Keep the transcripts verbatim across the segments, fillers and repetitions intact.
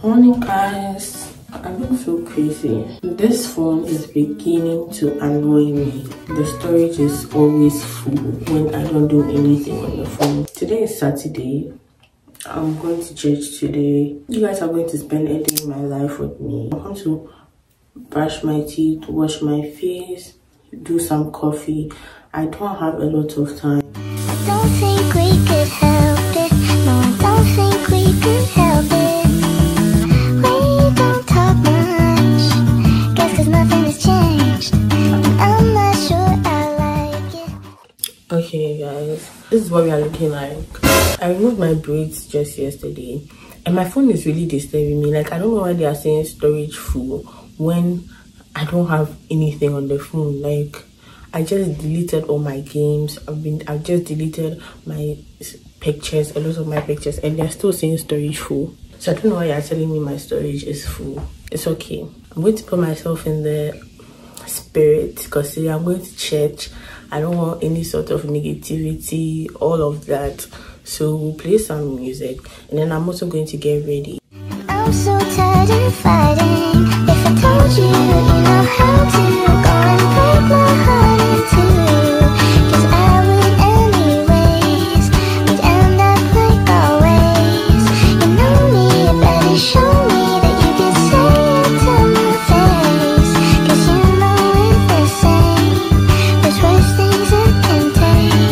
Morning guys, I look so crazy. This phone is beginning to annoy me. The storage is always full when I don't do anything on the phone. Today is Saturday. I'm going to church today. You guys are going to spend a day in my life with me. I'm going to brush my teeth, wash my face, do some coffee. I don't have a lot of time. I don't think we could help it. No, I don't think we could help it. We don't talk much. Guess cause nothing has changed. I'm not sure I like it. Okay guys, this is what we are looking like. I removed my braids just yesterday and my phone is really disturbing me. Like, I don't know why they are saying storage full when I don't have anything on the phone. Like, I just deleted all my games. I've been I've just deleted my pictures, a lot of my pictures, and they're still saying storage full. So I don't know why you're telling me my storage is full. It's okay. I'm going to put myself in the spirit because today I'm going to church. I don't want any sort of negativity, all of that. So we'll play some music and then I'm also going to get ready. I'm so tired of fighting. If I told you, you know how to go and break my heart in two. Cause I would anyways. We'd end up like always. You know me, you better show me that you can say it to my face. Cause you know it's the same. There's worse things I can take.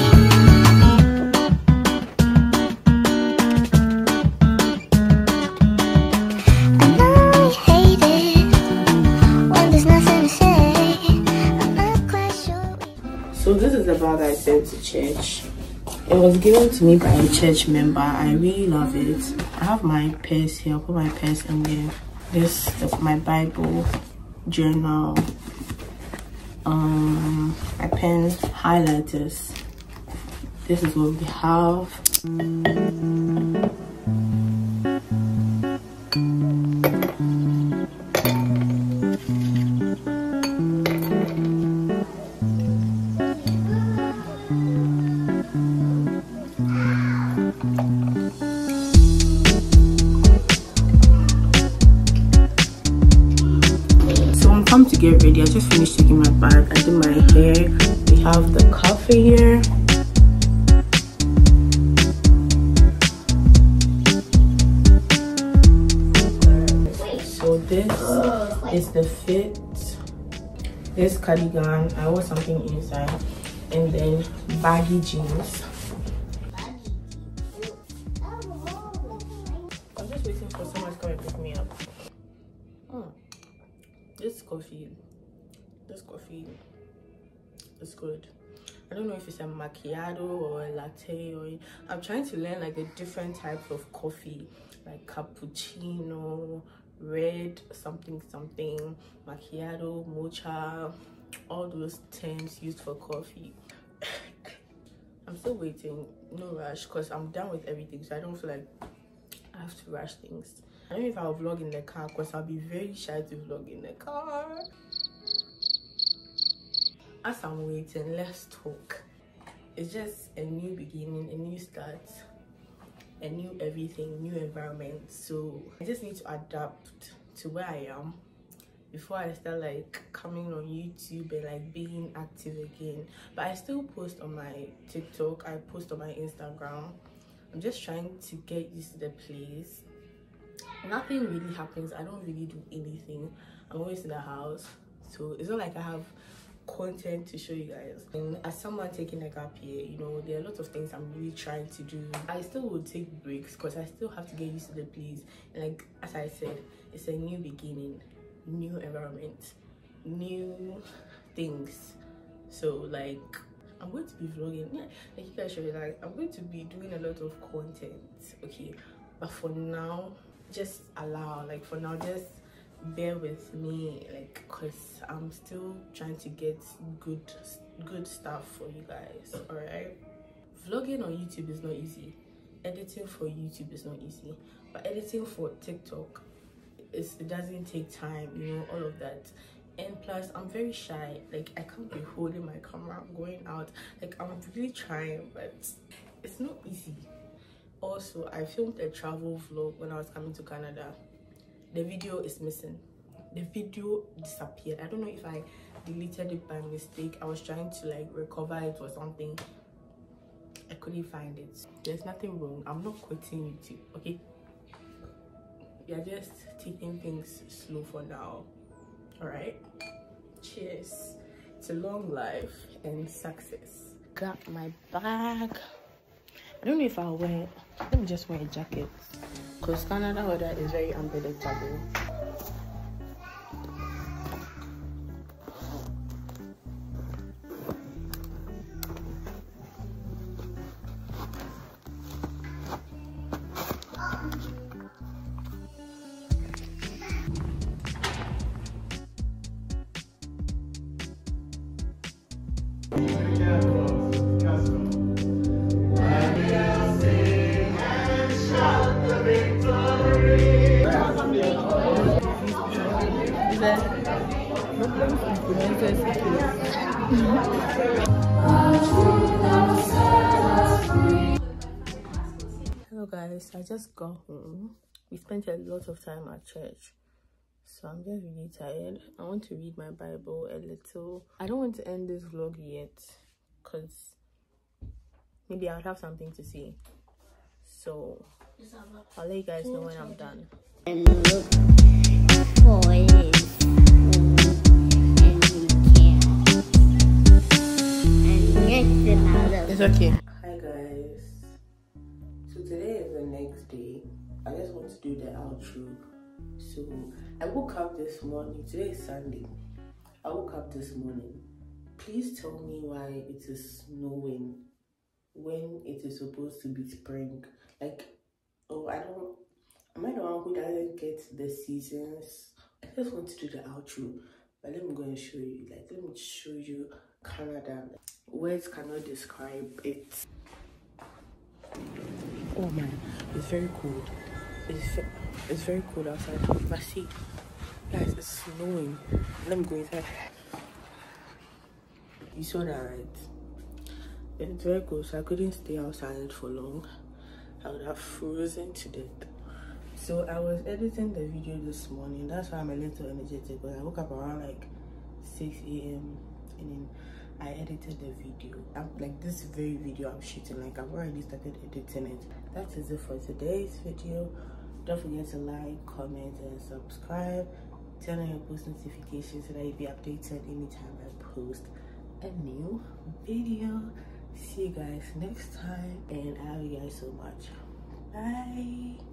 I know we hate it when there's nothing to say. I'm not quite sure we So this is the bag I sent to church. It was given to me by a church member. I really love it. I have my purse here. I'll put my purse in there. This is my Bible, journal, um, my pen, highlighters. This is what we have. Come to get ready. I just finished taking my bag. I did my hair. We have the coffee here. So this is the fit. This cardigan. I wore something inside, and then baggy jeans. I'm just waiting for someone to come and pick me up. Hmm. This coffee, this coffee is good. I don't know if it's a macchiato or a latte, or I'm trying to learn like the different types of coffee, like cappuccino, red, something something, macchiato, mocha, all those terms used for coffee. I'm still waiting, no rush, because I'm done with everything, so I don't feel like I have to rush things. I don't know if I'll vlog in the car because I'll be very shy to vlog in the car. As I'm waiting, let's talk. It's just a new beginning, a new start, a new everything, new environment. So I just need to adapt to where I am before I start like coming on YouTube and like being active again. But I still post on my TikTok, I post on my Instagram. I'm just trying to get used to the place. Nothing really happens. I don't really do anything. I'm always in the house, so it's not like I have content to show you guys. And as someone taking a gap year, you know, there are a lot of things I'm really trying to do. I still will take breaks because I still have to get used to the place. And like as I said, it's a new beginning, new environment, new things. So like I'm going to be vlogging. Yeah, like you guys should be like, I'm going to be doing a lot of content, okay? But for now, just allow, like for now, just bear with me, like, cause I'm still trying to get good, good stuff for you guys. All right. Vlogging on YouTube is not easy. Editing for YouTube is not easy, but editing for TikTok, it's, it doesn't take time, you know, all of that. And plus I'm very shy, like I can't be holding my camera going out. Like I'm really trying, but it's not easy. Also, I filmed a travel vlog when I was coming to Canada. the video is missing. The video disappeared. I don't know if I deleted it by mistake. I was trying to like recover it or something. I couldn't find it. There's nothing wrong. I'm not quitting YouTube, okay? We are just taking things slow for now. All right? Cheers to long life and success. Got my bag. I don't know if I'll wear, let me just wear a jacket, because Canada weather is very unpredictable. Hello guys, I just got home. We spent a lot of time at church, so I'm just really tired. I want to read my Bible a little. I don't want to end this vlog yet because maybe I'll have something to say, so I'll let you guys know when I'm done. And look for his phone and he can. And next another. It's okay. Hi guys. So today is the next day. I just want to do the outro. So I woke up this morning. Today is Sunday. I woke up this morning. Please tell me why it is snowing when it is supposed to be spring. Like, oh, I don't. Am I the one who doesn't get the seasons? I just want to do the outro, but let me go and show you. Like, let me show you Canada. Words cannot describe it. Oh man, it's very cold. It's it's very cold outside. But see, guys, it's snowing. Let me go inside. You saw that, right? It's very cold, so I couldn't stay outside for long. I would have frozen to death. So I was editing the video this morning. That's why I'm a little energetic. But I woke up around like six A M and then I edited the video. I'm, like this very video I'm shooting, like I've already started editing it. That is it for today's video. Don't forget to like, comment, and subscribe. Turn on your post notifications so that you'll be updated anytime I post a new video. See you guys next time, and I love you guys so much. Bye.